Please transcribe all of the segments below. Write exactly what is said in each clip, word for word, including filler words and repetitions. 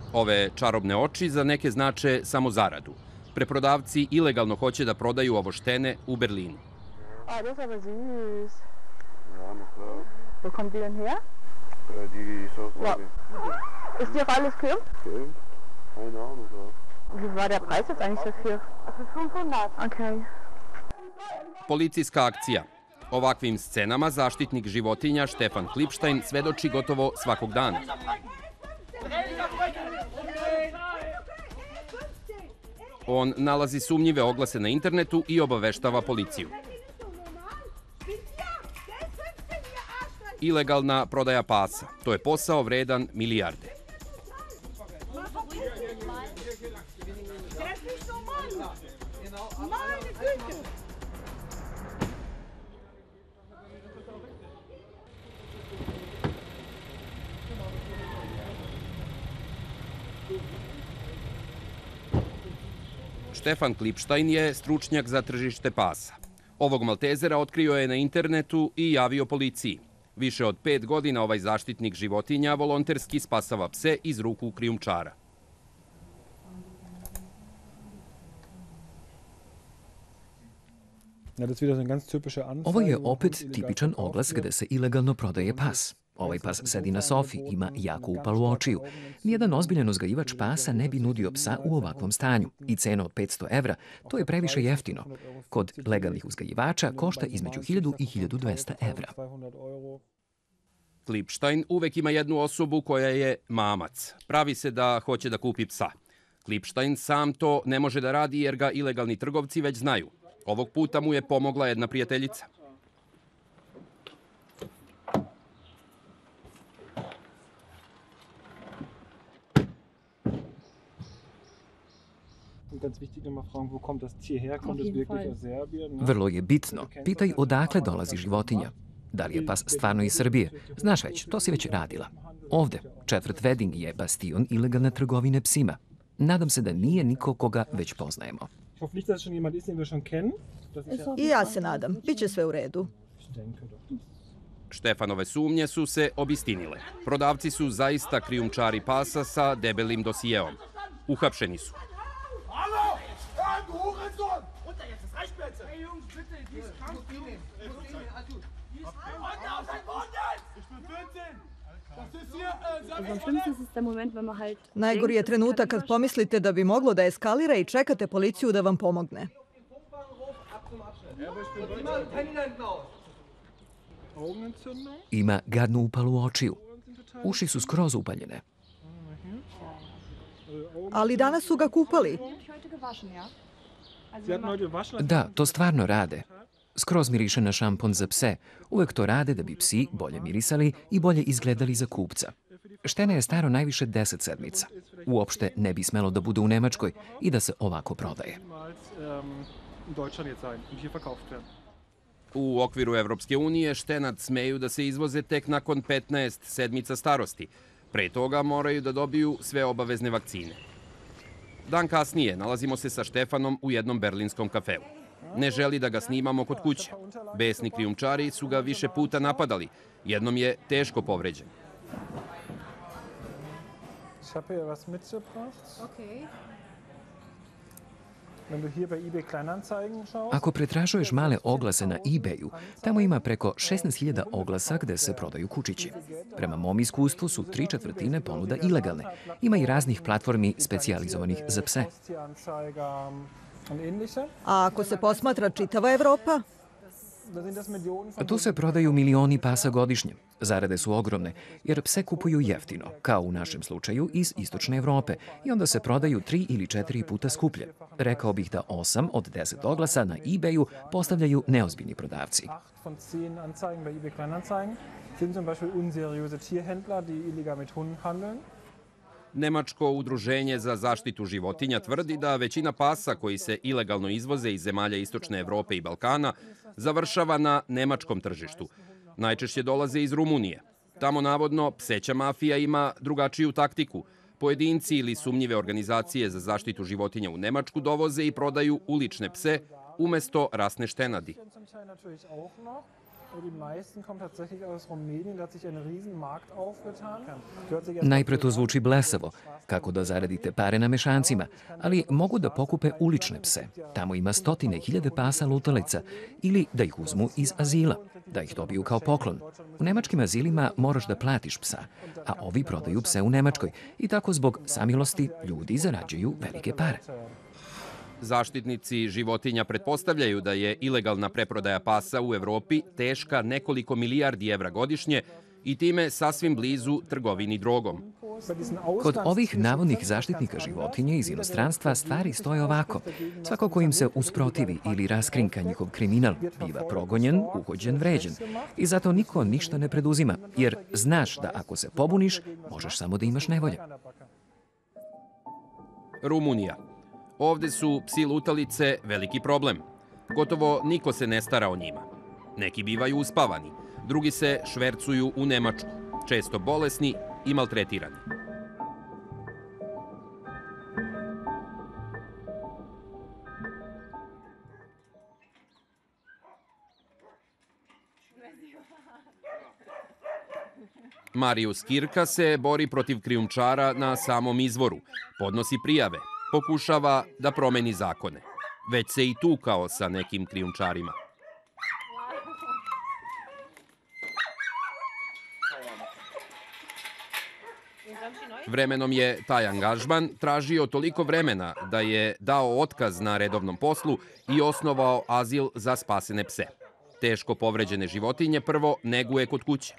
Ove čarobne oči za neke znače samo zaradu. Preprodavci ilegalno hoće da prodaju ovoštene u Berlinu. Oh, das ist aber süß. Ja, na klar. Wo kommt die denn her? Äh, die Sauerfrage. Ist die auch alles Kürm? Film? Keine Ahnung. Ja. Wie war der Preis jetzt eigentlich dafür? Für fünfhundert. Okay. Policijska akcija. Ovakvim scenama zaštitnik životinja Štefan Klipštajn svedoči gotovo svakog dana. On nalazi sumnjive oglase na internetu i obaveštava policiju. Ilegalna prodaja pasa. To je posao vredan milijarde. Štefan Klipštajn je stručnjak za tržište pasa. Ovog Maltezera otkrio je na internetu i javio policiji. Više od pet godina ovaj zaštitnik životinja volonterski spasava pse iz ruku krijumčara. Ovo je opet tipičan oglas gde se ilegalno prodaje pas. Ovaj pas sedi na sofi, ima jako upalu očiju. Nijedan ozbiljan uzgajivač pasa ne bi nudio psa u ovakvom stanju. I cena od petsto evra, to je previše jeftino. Kod legalnih uzgajivača košta između hiljadu i hiljadu dvesta evra. Klipštajn uvek ima jednu osobu koja je mamac. Pravi se da hoće da kupi psa. Klipštajn sam to ne može da radi jer ga ilegalni trgovci već znaju. Ovog puta mu je pomogla jedna prijateljica. Vrlo je bitno. Pitaj odakle dolazi životinja. Da li je pas stvarno iz Srbije? Znaš već, to si već radila. Ovde, četvrt Wedding je bastion ilegalne trgovine psima. Nadam se da nije niko koga već poznajemo. I ja se nadam. Biće sve u redu. Štefanove sumnje su se obistinile. Prodavci su zaista krijumčari pasa sa debelim dosijeom. Uhapšeni su. Najgori je trenutak kad pomislite da bi moglo da eskalira i čekate policiju da vam pomogne. Ima gadnu upalu očiju. Uši su skroz upaljene. Ali danas su ga kupali. Da, to stvarno rade. Skroz miriše na šampon za pse. Uvek to rade da bi psi bolje mirisali i bolje izgledali za kupca. Štene je staro najviše deset sedmica. Uopšte ne bi smelo da bude u Nemačkoj i da se ovako prodaje. U okviru Evropske unije štenad smeju da se izvoze tek nakon petnaest sedmica starosti. Pre toga moraju da dobiju sve obavezne vakcine. Dan kasnije nalazimo se sa Štefanom u jednom berlinskom kafeu. Ne želi da ga snimamo kod kuće. Besni krijumčari su ga više puta napadali. Jednom je teško povređen. Ako pretražuješ male oglase na eBayu, tamo ima preko šesnaest hiljada oglasa gde se prodaju kučići. Prema mom iskustvu su tri četvrtine ponuda ilegalne. Ima i raznih platformi specijalizovanih za pse. A ako se posmatra čitava Evropa? Tu se prodaju milioni pasa godišnje. Zarade su ogromne, jer pse kupuju jeftino, kao u našem slučaju iz Istočne Evrope, i onda se prodaju tri ili četiri puta skuplje. Rekao bih da osam od deset oglasa na eBayu postavljaju neozbiljni prodavci. Nemačko udruženje za zaštitu životinja tvrdi da većina pasa koji se ilegalno izvoze iz zemalja Istočne Evrope i Balkana završava na nemačkom tržištu. Najčešće dolaze iz Rumunije. Tamo navodno pseća mafija ima drugačiju taktiku. Pojedinci ili sumnjive organizacije za zaštitu životinja u Nemačku dovoze i prodaju ulične pse umesto rasne štenadi. Najpre to zvuči blesavo, kako da zaradite pare na mešancima, ali mogu da pokupe ulične pse. Tamo ima stotine hiljade pasa lutalica ili da ih uzmu iz azila, da ih dobiju kao poklon. U nemačkim azilima moraš da platiš psa, a ovi prodaju pse u Nemačkoj i tako zbog samilosti ljudi zarađuju velike pare. Zaštitnici životinja pretpostavljaju da je ilegalna preprodaja pasa u Evropi teška nekoliko milijardi evra godišnje i time sasvim blizu trgovini drogom. Kod ovih navodnih zaštitnika životinja iz inostranstva stvari stoje ovako. Svako ko im se usprotivi ili raskrinka njihov kriminal biva progonjen, uhođen, vređen. I zato niko ništa ne preduzima, jer znaš da ako se pobuniš, možeš samo da imaš nevolje. Rumunija. Ovde su psi lutalice veliki problem. Gotovo niko se ne stara o njima. Neki bivaju uspavani, drugi se švercuju u Nemačku, često bolesni i maltretirani. Marius Kirka se bori protiv krijumčara na samom izvoru, podnosi prijave, pokušava da promeni zakone. Već se i tukao sa nekim krijumčarima. Vremenom je taj angažman tražio toliko vremena da je dao otkaz na redovnom poslu i osnovao azil za spasene pse. Teško povređene životinje prvo neguje kod kuće.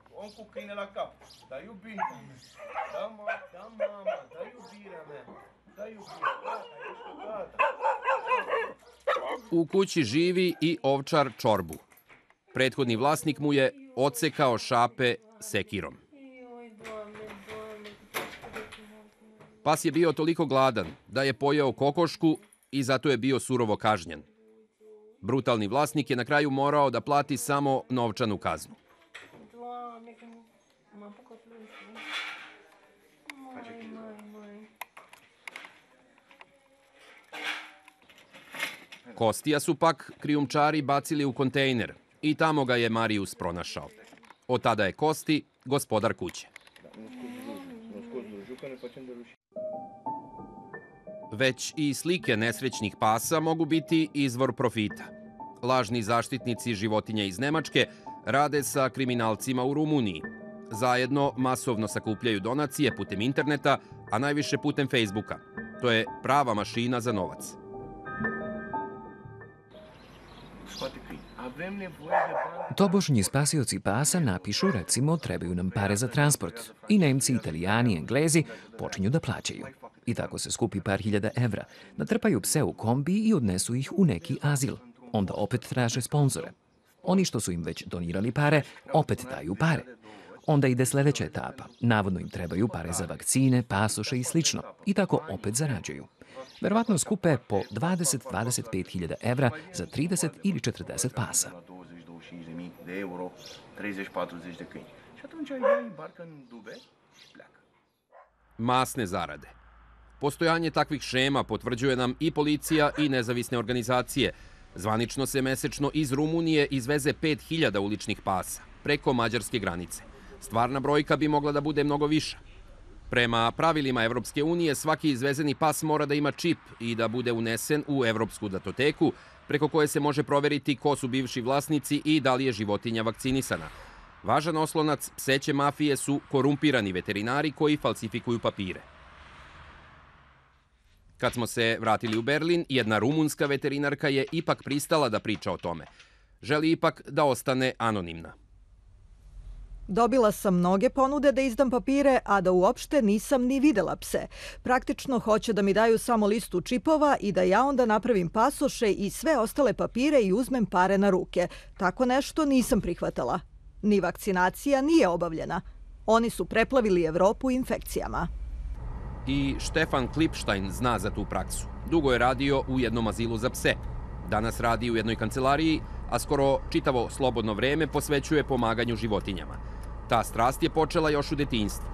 U kući živi i ovčar Čorbu. Prethodni vlasnik mu je odsekao šape sekirom. Pas je bio toliko gladan da je pojeo kokošku i zato je bio surovo kažnjen. Brutalni vlasnik je na kraju morao da plati samo novčanu kaznu. Kostija su pak krijumčari bacili u kontejner i tamo ga je Marius pronašao. Od tada je Kosti gospodar kuće. Već i slike nesrećnih pasa mogu biti izvor profita. Lažni zaštitnici životinja iz Nemačke rade sa kriminalcima u Rumuniji. Zajedno masovno sakupljaju donacije putem interneta, a najviše putem Facebooka. To je prava mašina za novac. Tobožnji spasioci pasa napišu, recimo, trebaju nam pare za transport. I Nemci, Italijani, Englezi počinju da plaćaju. I tako se skupi par hiljada evra, natrpaju pse u kombi i odnesu ih u neki azil. Onda opet traže sponzore. Oni što su im već donirali pare, opet daju pare. Onda ide sledeća etapa. Navodno im trebaju pare za vakcine, pasoše i slično. I tako opet zarađuju. Verovatno skupe po dvadeset do dvadeset pet hiljada evra za trideset ili četrdeset pasa. Masne zarade. Postojanje takvih šema potvrđuje nam i policija i nezavisne organizacije. Zvanično se mesečno iz Rumunije izveze pet hiljada uličnih pasa, preko mađarske granice. Stvarna brojka bi mogla da bude mnogo viša. Prema pravilima Evropske unije, svaki izvezeni pas mora da ima čip i da bude unesen u Evropsku datoteku, preko koje se može proveriti ko su bivši vlasnici i da li je životinja vakcinisana. Važan oslonac pseće mafije su korumpirani veterinari koji falsifikuju papire. Kad smo se vratili u Berlin, jedna rumunska veterinarka je ipak pristala da priča o tome. Želi ipak da ostane anonimna. Dobila sam mnoge ponude da izdam papire, a da uopšte nisam ni videla pse. Praktično hoće da mi daju samo listu čipova i da ja onda napravim pasoše i sve ostale papire i uzmem pare na ruke. Tako nešto nisam prihvatala. Ni vakcinacija nije obavljena. Oni su preplavili Evropu infekcijama. I Štefan Klipštajn zna za tu praksu. Dugo je radio u jednom azilu za pse. Danas radi u jednoj kancelariji, a skoro čitavo slobodno vreme posvećuje pomaganju životinjama. Ta strast je počela još u detinjstvu.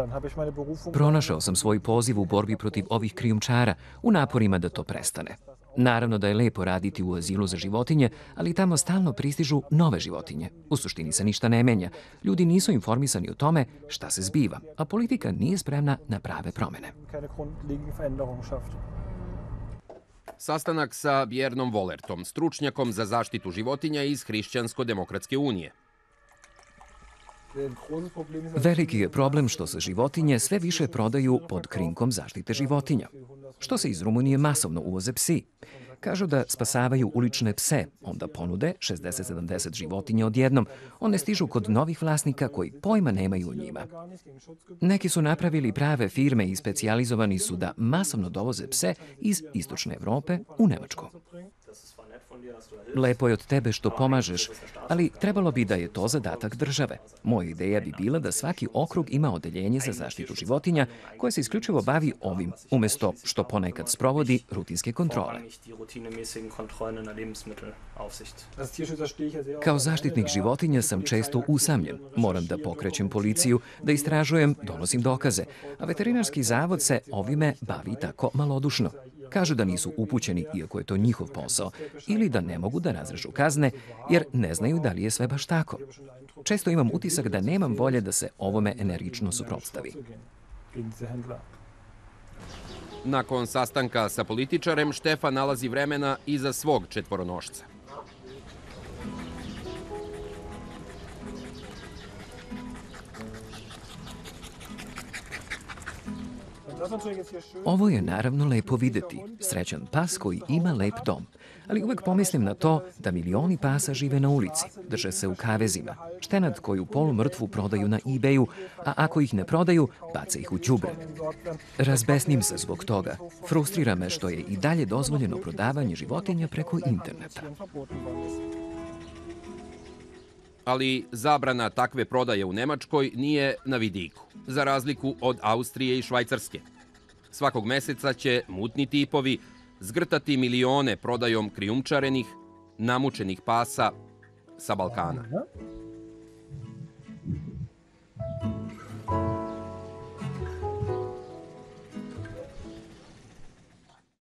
Pronašao sam svoj poziv u borbi protiv ovih krijumčara, u naporima da to prestane. Naravno da je lepo raditi u azilu za životinje, ali tamo stalno pristižu nove životinje. U suštini se ništa ne menja. Ljudi nisu informisani o tome šta se zbiva, a politika nije spremna na prave promene. Sastanak sa Bjernom Volertom, stručnjakom za zaštitu životinja iz Hrišćansko-demokratske unije. Veliki je problem što se životinje sve više prodaju pod krinkom zaštite životinja. Što se iz Rumunije masovno uvoze psi. Kažu da spasavaju ulične pse, onda ponude šezdeset sedamdeset životinja odjednom. One stižu kod novih vlasnika koji pojma nemaju o njima. Neki su napravili prave firme i specijalizovani su da masovno dovoze pse iz istočne Evrope u Nemačku. Lepo je od tebe što pomažeš, ali trebalo bi da je to zadatak države. Moja ideja bi bila da svaki okrug ima odeljenje za zaštitu životinja koje se isključivo bavi ovim, umjesto što ponekad sprovodi rutinske kontrole. Kao zaštitnik životinja sam često usamljen. Moram da pokrećem policiju, da istražujem, donosim dokaze, a veterinarski zavod se ovime bavi tako malodušno. Kažu da nisu upućeni, iako je to njihov posao, ili da ne mogu da razrežu kazne, jer ne znaju da li je sve baš tako. Često imam utisak da nemam volje da se ovome energično suprotstavi. Nakon sastanka sa političarem, Štefan nalazi vremena i za svog četvoronošca. Ovo je naravno lepo videti, srećan pas koji ima lep dom. Ali uvek pomislim na to da milioni pasa žive na ulici, drže se u kavezima, štenad koju polumrtvu prodaju na eBayu, a ako ih ne prodaju, bace ih u đubre. Razbesnim se zbog toga. Frustrira me što je i dalje dozvoljeno prodavanje životinja preko interneta. Ali zabrana takve prodaje u Nemačkoj nije na vidiku, za razliku od Austrije i Švajcarske. Svakog meseca će mutni tipovi zgrtati milione prodajom krijumčarenih, namučenih pasa sa Balkana.